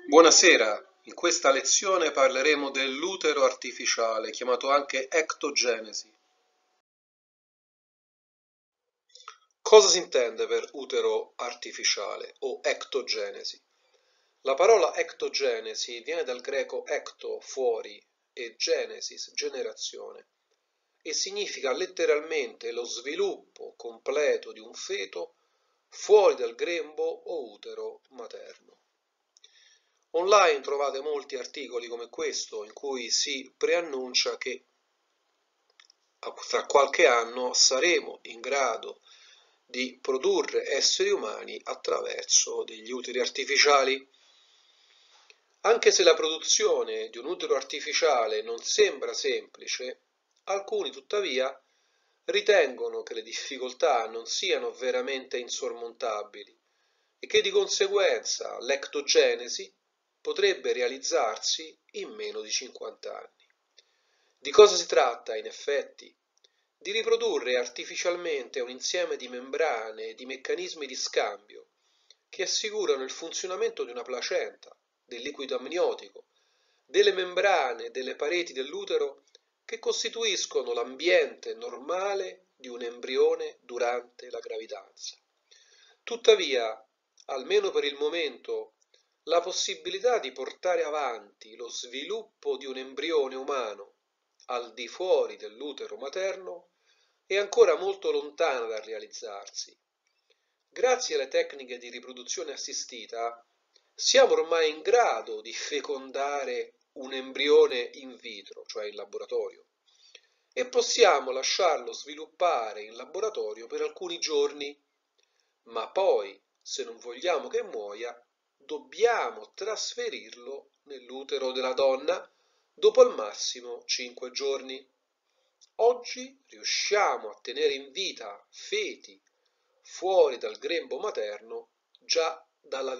Buonasera, in questa lezione parleremo dell'utero artificiale, chiamato anche ectogenesi. Cosa si intende per utero artificiale o ectogenesi? La parola ectogenesi viene dal greco ecto, fuori, e genesis, generazione, e significa letteralmente lo sviluppo completo di un feto fuori dal grembo o utero materno. Online trovate molti articoli come questo in cui si preannuncia che fra qualche anno saremo in grado di produrre esseri umani attraverso degli uteri artificiali. Anche se la produzione di un utero artificiale non sembra semplice, alcuni tuttavia ritengono che le difficoltà non siano veramente insormontabili e che di conseguenza l'ectogenesi potrebbe realizzarsi in meno di 50 anni. Di cosa si tratta, in effetti? Di riprodurre artificialmente un insieme di membrane e di meccanismi di scambio che assicurano il funzionamento di una placenta, del liquido amniotico, delle membrane e delle pareti dell'utero che costituiscono l'ambiente normale di un embrione durante la gravidanza. Tuttavia, almeno per il momento, la possibilità di portare avanti lo sviluppo di un embrione umano al di fuori dell'utero materno è ancora molto lontana dal realizzarsi. Grazie alle tecniche di riproduzione assistita, siamo ormai in grado di fecondare un embrione in vitro, cioè in laboratorio, e possiamo lasciarlo sviluppare in laboratorio per alcuni giorni, ma poi, se non vogliamo che muoia, dobbiamo trasferirlo nell'utero della donna dopo al massimo 5 giorni. Oggi riusciamo a tenere in vita feti fuori dal grembo materno già dalla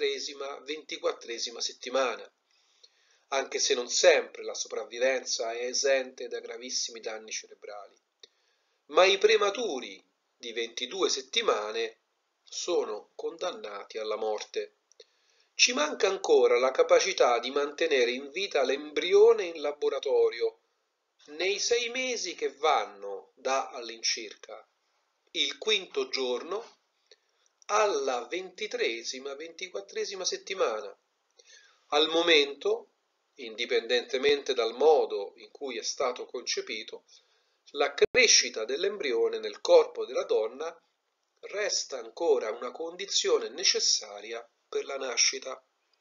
23ª-24ª settimana, anche se non sempre la sopravvivenza è esente da gravissimi danni cerebrali. Ma i prematuri di 22 settimane sono condannati alla morte. Ci manca ancora la capacità di mantenere in vita l'embrione in laboratorio nei 6 mesi che vanno da all'incirca il quinto giorno alla 23ª-24ª settimana. Al momento, indipendentemente dal modo in cui è stato concepito, la crescita dell'embrione nel corpo della donna resta ancora una condizione necessaria per la nascita.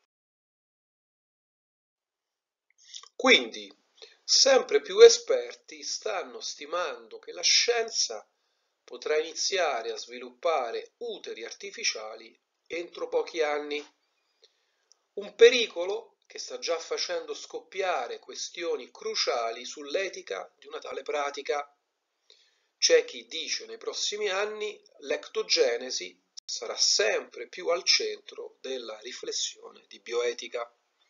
Quindi, sempre più esperti stanno stimando che la scienza potrà iniziare a sviluppare uteri artificiali entro pochi anni. Un pericolo che sta già facendo scoppiare questioni cruciali sull'etica di una tale pratica. C'è chi dice nei prossimi anni l'ectogenesi sarà sempre più al centro della riflessione di bioetica.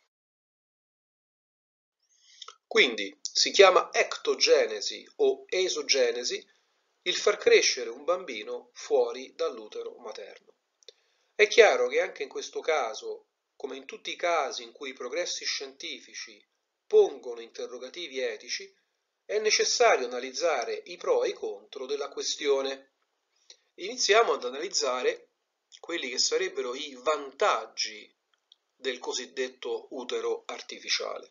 Quindi si chiama ectogenesi o esogenesi il far crescere un bambino fuori dall'utero materno. È chiaro che anche in questo caso, come in tutti i casi in cui i progressi scientifici pongono interrogativi etici, è necessario analizzare i pro e i contro della questione. Iniziamo ad analizzare quelli che sarebbero i vantaggi del cosiddetto utero artificiale.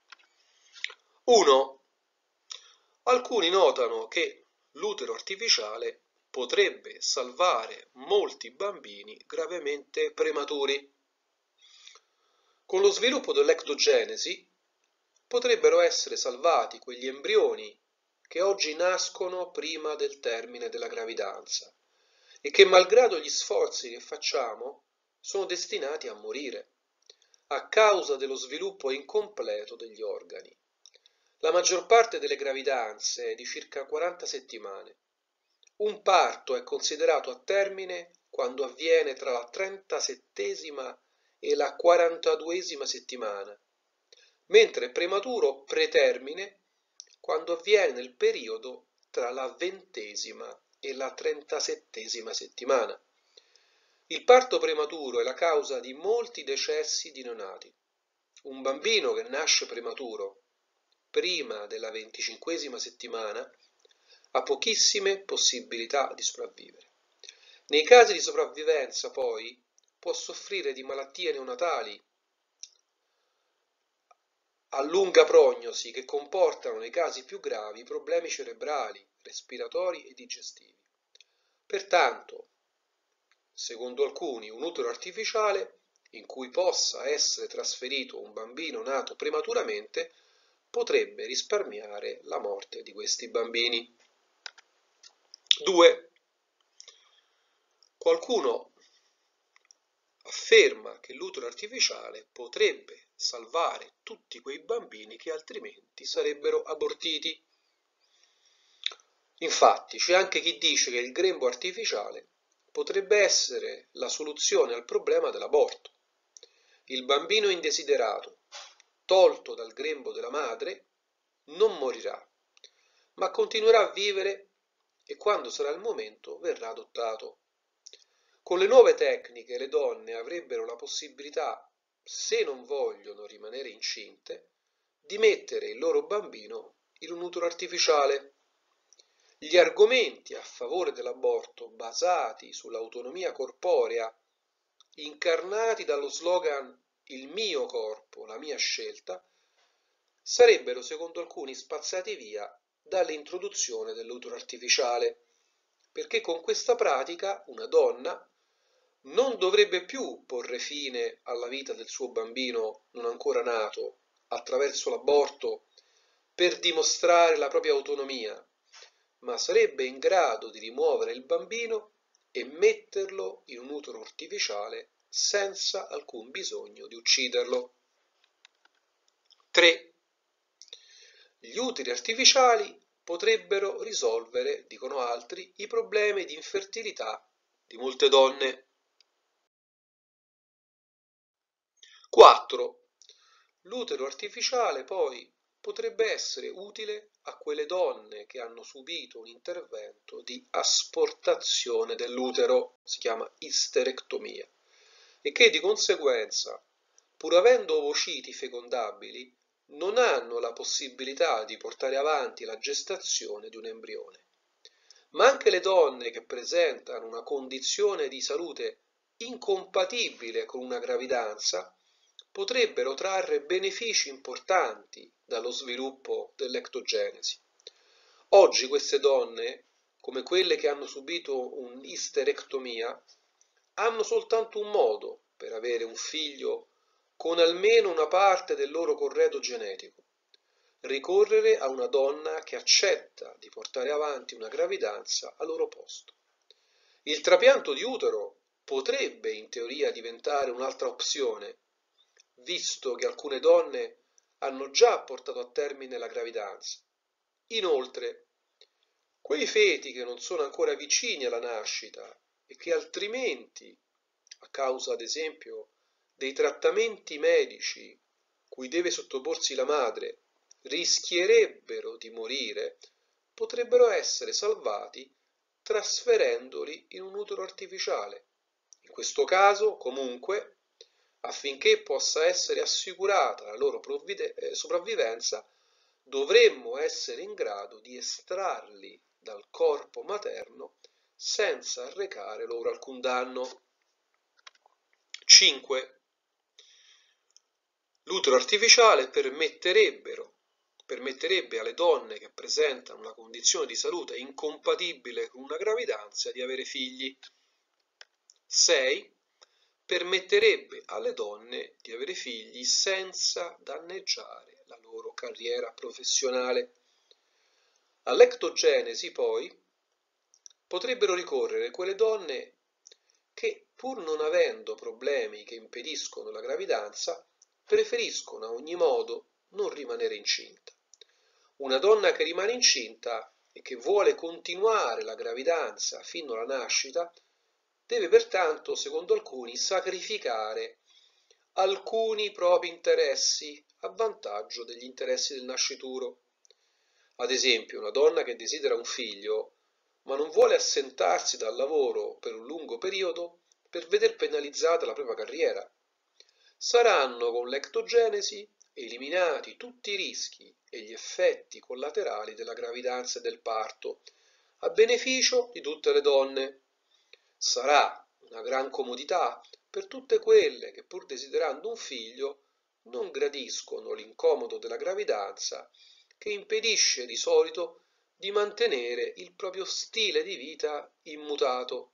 1. Alcuni notano che l'utero artificiale potrebbe salvare molti bambini gravemente prematuri. Con lo sviluppo dell'ectogenesi potrebbero essere salvati quegli embrioni che oggi nascono prima del termine della gravidanza e che, malgrado gli sforzi che facciamo, sono destinati a morire a causa dello sviluppo incompleto degli organi. La maggior parte delle gravidanze è di circa 40 settimane. Un parto è considerato a termine quando avviene tra la 37ª e la 42ª settimana, mentre è prematuro pretermine quando avviene nel periodo tra la 20ª e la 37ª settimana. Il parto prematuro è la causa di molti decessi di neonati. Un bambino che nasce prematuro, prima della 25esima settimana, ha pochissime possibilità di sopravvivere. Nei casi di sopravvivenza, poi, può soffrire di malattie neonatali a lunga prognosi che comportano nei casi più gravi problemi cerebrali, respiratori e digestivi. Pertanto, secondo alcuni, un utero artificiale in cui possa essere trasferito un bambino nato prematuramente potrebbe risparmiare la morte di questi bambini. 2. Qualcuno afferma che l'utero artificiale potrebbe salvare tutti quei bambini che altrimenti sarebbero abortiti. Infatti, c'è anche chi dice che il grembo artificiale potrebbe essere la soluzione al problema dell'aborto. Il bambino indesiderato, tolto dal grembo della madre, non morirà, ma continuerà a vivere e quando sarà il momento verrà adottato. Con le nuove tecniche le donne avrebbero la possibilità, se non vogliono rimanere incinte, di mettere il loro bambino in un utero artificiale. Gli argomenti a favore dell'aborto basati sull'autonomia corporea, incarnati dallo slogan "Il mio corpo, la mia scelta", sarebbero secondo alcuni spazzati via dall'introduzione dell'utero artificiale, perché con questa pratica una donna non dovrebbe più porre fine alla vita del suo bambino non ancora nato attraverso l'aborto per dimostrare la propria autonomia, ma sarebbe in grado di rimuovere il bambino e metterlo in un utero artificiale senza alcun bisogno di ucciderlo. 3. Gli uteri artificiali potrebbero risolvere, dicono altri, i problemi di infertilità di molte donne. 4. L'utero artificiale poi potrebbe essere utile a quelle donne che hanno subito un intervento di asportazione dell'utero, si chiama isterectomia, e che di conseguenza, pur avendo ovociti fecondabili, non hanno la possibilità di portare avanti la gestazione di un embrione. Ma anche le donne che presentano una condizione di salute incompatibile con una gravidanza potrebbero trarre benefici importanti dallo sviluppo dell'ectogenesi. Oggi queste donne, come quelle che hanno subito un'isterectomia, hanno soltanto un modo per avere un figlio con almeno una parte del loro corredo genetico: ricorrere a una donna che accetta di portare avanti una gravidanza al loro posto. Il trapianto di utero potrebbe in teoria diventare un'altra opzione, visto che alcune donne hanno già portato a termine la gravidanza. Inoltre, quei feti che non sono ancora vicini alla nascita e che altrimenti, a causa ad esempio dei trattamenti medici cui deve sottoporsi la madre, rischierebbero di morire, potrebbero essere salvati trasferendoli in un utero artificiale. In questo caso, comunque, affinché possa essere assicurata la loro sopravvivenza, dovremmo essere in grado di estrarli dal corpo materno senza arrecare loro alcun danno. 5. L'utero artificiale permetterebbe alle donne che presentano una condizione di salute incompatibile con una gravidanza di avere figli. 6. Permetterebbe alle donne di avere figli senza danneggiare la loro carriera professionale. All'ectogenesi, poi, potrebbero ricorrere quelle donne che, pur non avendo problemi che impediscono la gravidanza, preferiscono a ogni modo non rimanere incinta. Una donna che rimane incinta e che vuole continuare la gravidanza fino alla nascita deve pertanto, secondo alcuni, sacrificare alcuni propri interessi a vantaggio degli interessi del nascituro. Ad esempio, una donna che desidera un figlio ma non vuole assentarsi dal lavoro per un lungo periodo per veder penalizzata la propria carriera. Saranno con l'ectogenesi eliminati tutti i rischi e gli effetti collaterali della gravidanza e del parto, a beneficio di tutte le donne. Sarà una gran comodità per tutte quelle che, pur desiderando un figlio, non gradiscono l'incomodo della gravidanza, che impedisce di solito di mantenere il proprio stile di vita immutato.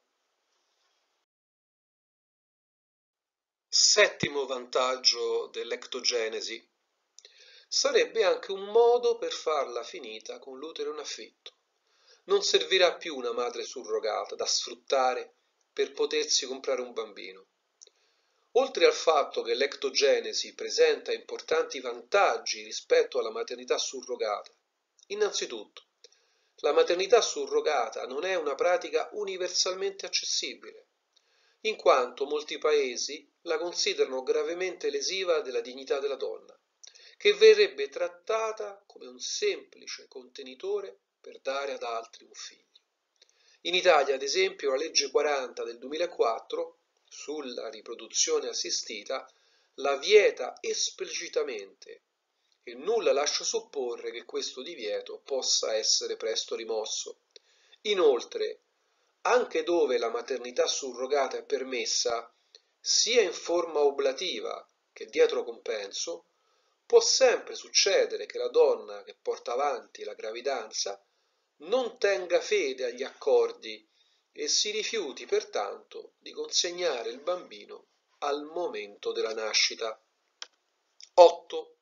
Settimo vantaggio dell'ectogenesi. Sarebbe anche un modo per farla finita con l'utero in affitto. Non servirà più una madre surrogata da sfruttare per potersi comprare un bambino. Oltre al fatto che l'ectogenesi presenta importanti vantaggi rispetto alla maternità surrogata, innanzitutto, la maternità surrogata non è una pratica universalmente accessibile, in quanto molti paesi la considerano gravemente lesiva della dignità della donna, che verrebbe trattata come un semplice contenitore per dare ad altri un figlio. In Italia, ad esempio, la legge 40 del 2004 sulla riproduzione assistita la vieta esplicitamente e nulla lascia supporre che questo divieto possa essere presto rimosso. Inoltre, anche dove la maternità surrogata è permessa, sia in forma oblativa che dietro compenso, può sempre succedere che la donna che porta avanti la gravidanza non tenga fede agli accordi e si rifiuti pertanto di consegnare il bambino al momento della nascita. 8.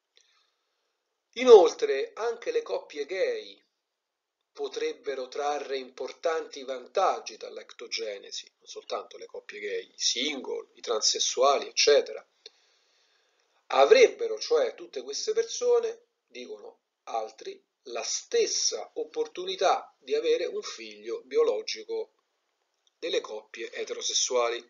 Inoltre, anche le coppie gay potrebbero trarre importanti vantaggi dall'ectogenesi, non soltanto le coppie gay, i single, i transessuali, eccetera. Avrebbero, cioè, tutte queste persone, dicono altri, la stessa opportunità di avere un figlio biologico delle coppie eterosessuali.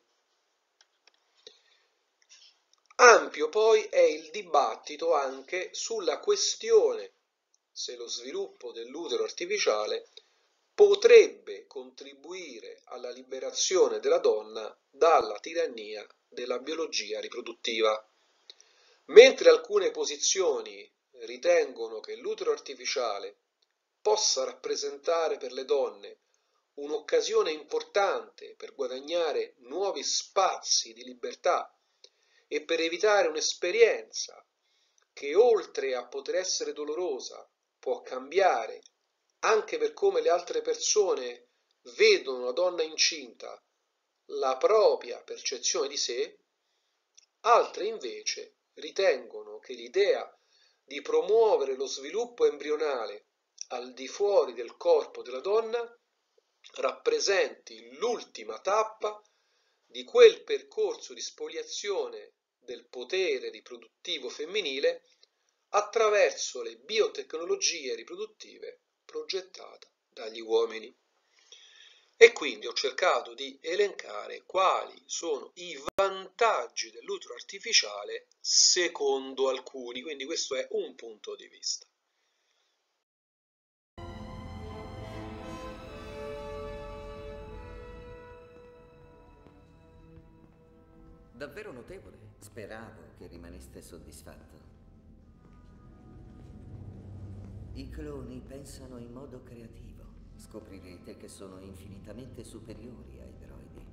Ampio poi è il dibattito anche sulla questione se lo sviluppo dell'utero artificiale potrebbe contribuire alla liberazione della donna dalla tirannia della biologia riproduttiva. Mentre alcune posizioni ritengono che l'utero artificiale possa rappresentare per le donne un'occasione importante per guadagnare nuovi spazi di libertà e per evitare un'esperienza che, oltre a poter essere dolorosa, può cambiare anche per come le altre persone vedono la donna incinta la propria percezione di sé, altre invece ritengono che l'idea di promuovere lo sviluppo embrionale al di fuori del corpo della donna rappresenti l'ultima tappa di quel percorso di spoliazione del potere riproduttivo femminile attraverso le biotecnologie riproduttive progettate dagli uomini. E quindi ho cercato di elencare quali sono i vantaggi dell'utero artificiale secondo alcuni, quindi questo è un punto di vista. Davvero notevole. Speravo che rimaneste soddisfatto. I cloni pensano in modo creativo. Scoprirete che sono infinitamente superiori ai droidi.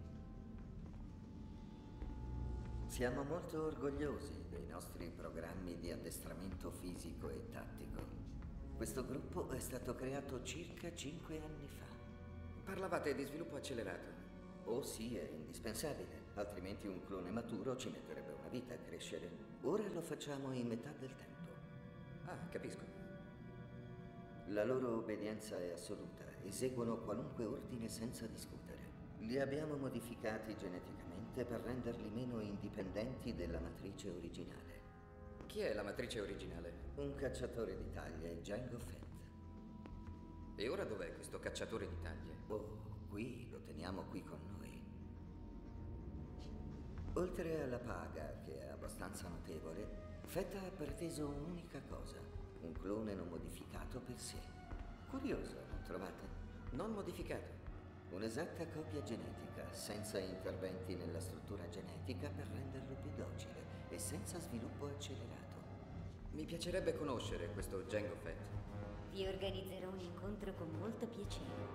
Siamo molto orgogliosi dei nostri programmi di addestramento fisico e tattico. Questo gruppo è stato creato circa 5 anni fa. Parlavate di sviluppo accelerato. Oh sì, è indispensabile, altrimenti un clone maturo ci metterebbe una vita a crescere. Ora lo facciamo in metà del tempo. Ah, capisco. La loro obbedienza è assoluta, eseguono qualunque ordine senza discutere. Li abbiamo modificati geneticamente per renderli meno indipendenti della matrice originale. Chi è la matrice originale? Un cacciatore di taglie, Jango Fett. E ora dov'è questo cacciatore di taglie? Oh, qui lo teniamo qui con noi. Oltre alla paga, che è abbastanza notevole, Fett ha preteso un'unica cosa: un clone non modificato per sé. Curioso, non trovate? Non modificato. Un'esatta copia genetica, senza interventi nella struttura genetica per renderlo più docile e senza sviluppo accelerato. Mi piacerebbe conoscere questo Jango Fett. Vi organizzerò un incontro con molto piacere.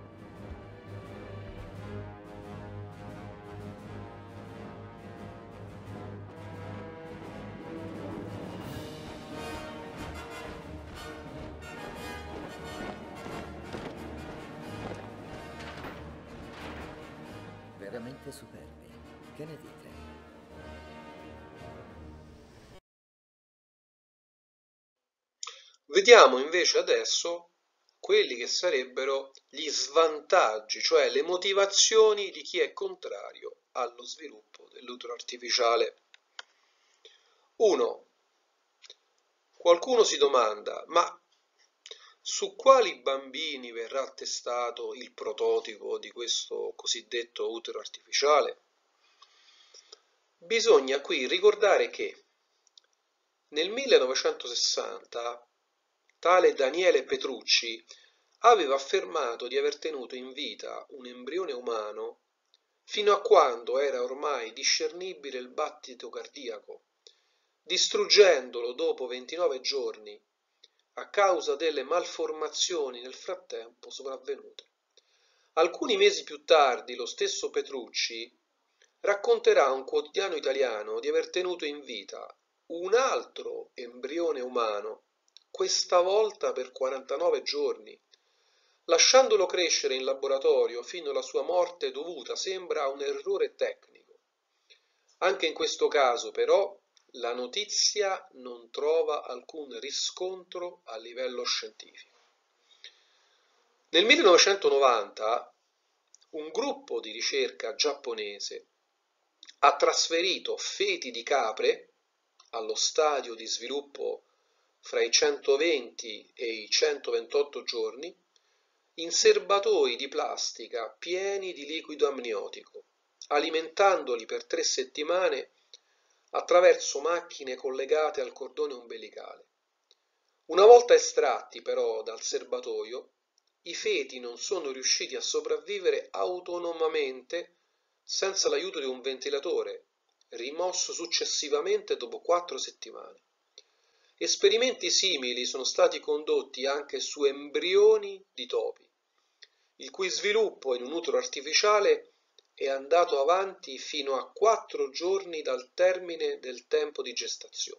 Veramente superbi. Che ne dite? Vediamo invece adesso quelli che sarebbero gli svantaggi, cioè le motivazioni di chi è contrario allo sviluppo dell'utero artificiale. 1. Qualcuno si domanda, ma su quali bambini verrà testato il prototipo di questo cosiddetto utero artificiale? Bisogna qui ricordare che nel 1960 tale Daniele Petrucci aveva affermato di aver tenuto in vita un embrione umano fino a quando era ormai discernibile il battito cardiaco, distruggendolo dopo 29 giorni a causa delle malformazioni nel frattempo sopravvenute. Alcuni mesi più tardi lo stesso Petrucci racconterà a un quotidiano italiano di aver tenuto in vita un altro embrione umano, questa volta per 49 giorni, lasciandolo crescere in laboratorio fino alla sua morte dovuta, sembra, a un errore tecnico. Anche in questo caso, però, la notizia non trova alcun riscontro a livello scientifico. Nel 1990 un gruppo di ricerca giapponese ha trasferito feti di capre allo stadio di sviluppo fra i 120 e i 128 giorni in serbatoi di plastica pieni di liquido amniotico, alimentandoli per 3 settimane attraverso macchine collegate al cordone ombelicale. Una volta estratti però dal serbatoio, i feti non sono riusciti a sopravvivere autonomamente senza l'aiuto di un ventilatore, rimosso successivamente dopo 4 settimane. Esperimenti simili sono stati condotti anche su embrioni di topi, il cui sviluppo in un utero artificiale è andato avanti fino a 4 giorni dal termine del tempo di gestazione.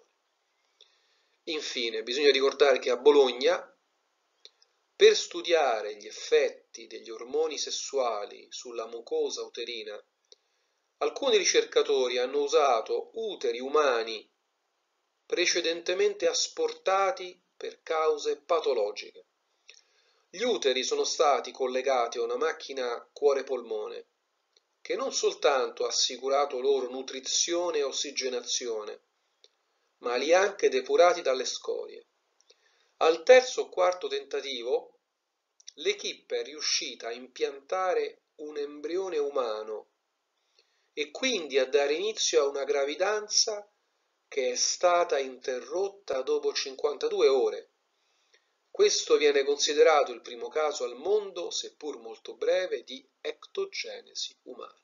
Infine, bisogna ricordare che a Bologna, per studiare gli effetti degli ormoni sessuali sulla mucosa uterina, alcuni ricercatori hanno usato uteri umani precedentemente asportati per cause patologiche. Gli uteri sono stati collegati a una macchina cuore-polmone, che non soltanto ha assicurato loro nutrizione e ossigenazione, ma li ha anche depurati dalle scorie. Al terzo o quarto tentativo, l'equipe è riuscita a impiantare un embrione umano e quindi a dare inizio a una gravidanza che è stata interrotta dopo 52 ore. Questo viene considerato il primo caso al mondo, seppur molto breve, di ectogenesi umana.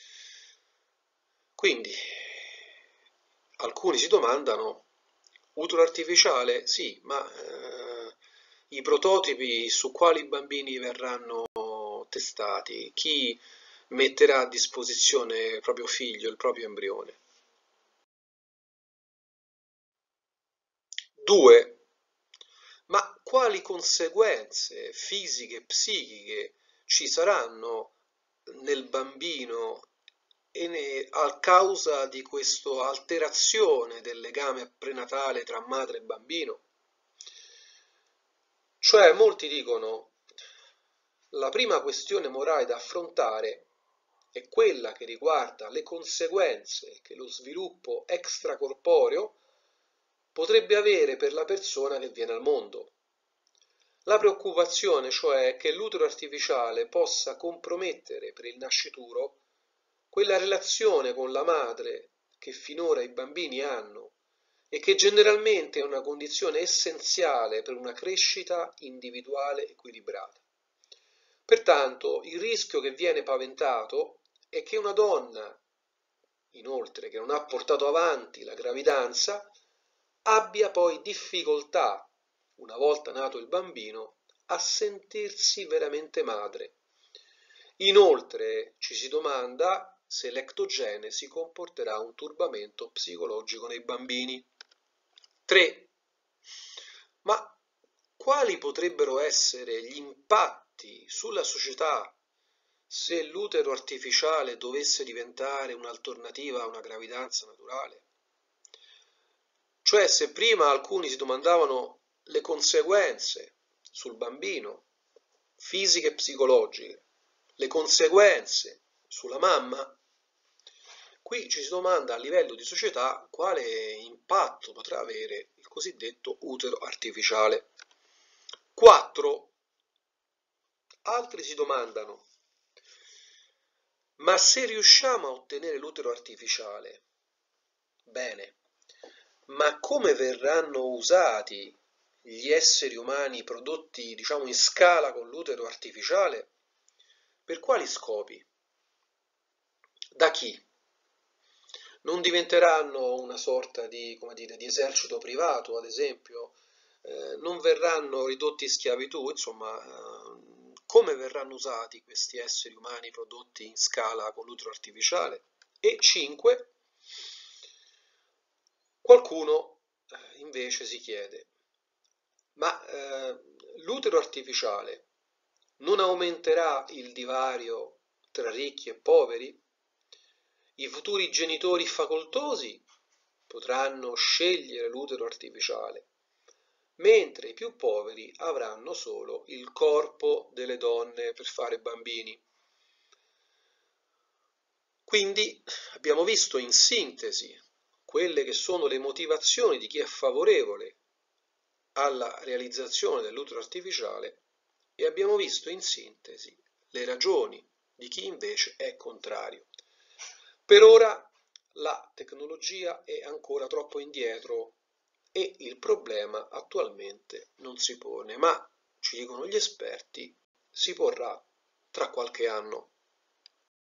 Quindi, alcuni si domandano, utero artificiale? Sì, ma i prototipi su quali bambini verranno testati? Chi metterà a disposizione il proprio figlio, il proprio embrione? 2. Ma quali conseguenze fisiche e psichiche ci saranno nel bambino a causa di questa alterazione del legame prenatale tra madre e bambino? Cioè, molti dicono, la prima questione morale da affrontare è quella che riguarda le conseguenze che lo sviluppo extracorporeo potrebbe avere per la persona che viene al mondo. La preoccupazione, cioè, è che l'utero artificiale possa compromettere per il nascituro quella relazione con la madre che finora i bambini hanno e che generalmente è una condizione essenziale per una crescita individuale equilibrata. Pertanto il rischio che viene paventato è che una donna, inoltre, che non ha portato avanti la gravidanza, abbia poi difficoltà, una volta nato il bambino, a sentirsi veramente madre. Inoltre ci si domanda se l'ectogenesi comporterà un turbamento psicologico nei bambini. 3. Ma quali potrebbero essere gli impatti sulla società se l'utero artificiale dovesse diventare un'alternativa a una gravidanza naturale? Cioè, se prima alcuni si domandavano le conseguenze sul bambino, fisiche e psicologiche, le conseguenze sulla mamma, qui ci si domanda a livello di società quale impatto potrà avere il cosiddetto utero artificiale. 4. Altri si domandano: ma se riusciamo a ottenere l'utero artificiale, bene, ma come verranno usati gli esseri umani prodotti, diciamo, in scala con l'utero artificiale? Per quali scopi? Da chi? Non diventeranno una sorta di, come dire, di esercito privato, ad esempio? Non verranno ridotti in schiavitù? Insomma, come verranno usati questi esseri umani prodotti in scala con l'utero artificiale? E 5. Qualcuno invece si chiede: ma l'utero artificiale non aumenterà il divario tra ricchi e poveri? I futuri genitori facoltosi potranno scegliere l'utero artificiale, mentre i più poveri avranno solo il corpo delle donne per fare bambini. Quindi abbiamo visto in sintesi quelle che sono le motivazioni di chi è favorevole alla realizzazione dell'utero artificiale e abbiamo visto in sintesi le ragioni di chi invece è contrario. Per ora la tecnologia è ancora troppo indietro e il problema attualmente non si pone, ma, ci dicono gli esperti, si porrà tra qualche anno.